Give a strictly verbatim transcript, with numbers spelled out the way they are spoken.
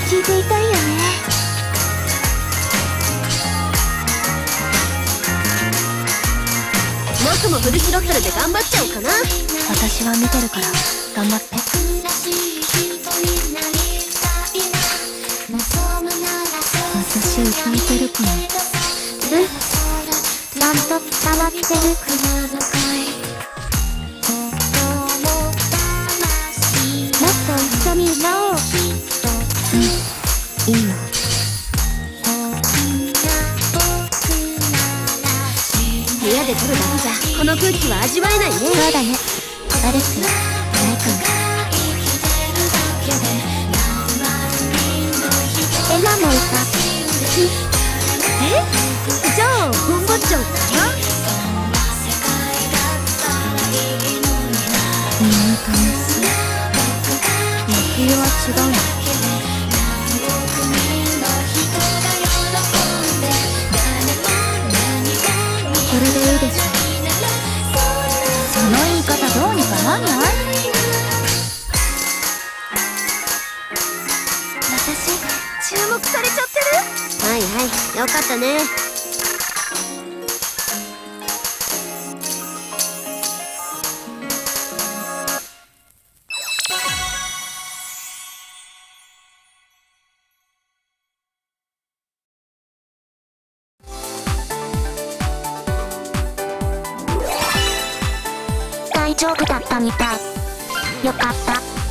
聞いていたいよね。僕もフルスロットルで頑張っちゃおうかな。私は見てるから頑張って。私歌えてるかな。うん、ちゃんと伝わってる。もっと一緒に歌おう。うん、いいよ。部屋で撮るだけじゃこの空気は味わえないね。そうだね。アレス、ないかも。エナも歌。え？じゃあ頑張っちゃおうかな。みんな楽しい。野球は違うの。これでいいでしょ。その言い方どうにかなんない？私注目されちゃってる？はいはい、よかったね。大丈夫だったみたい。よかった。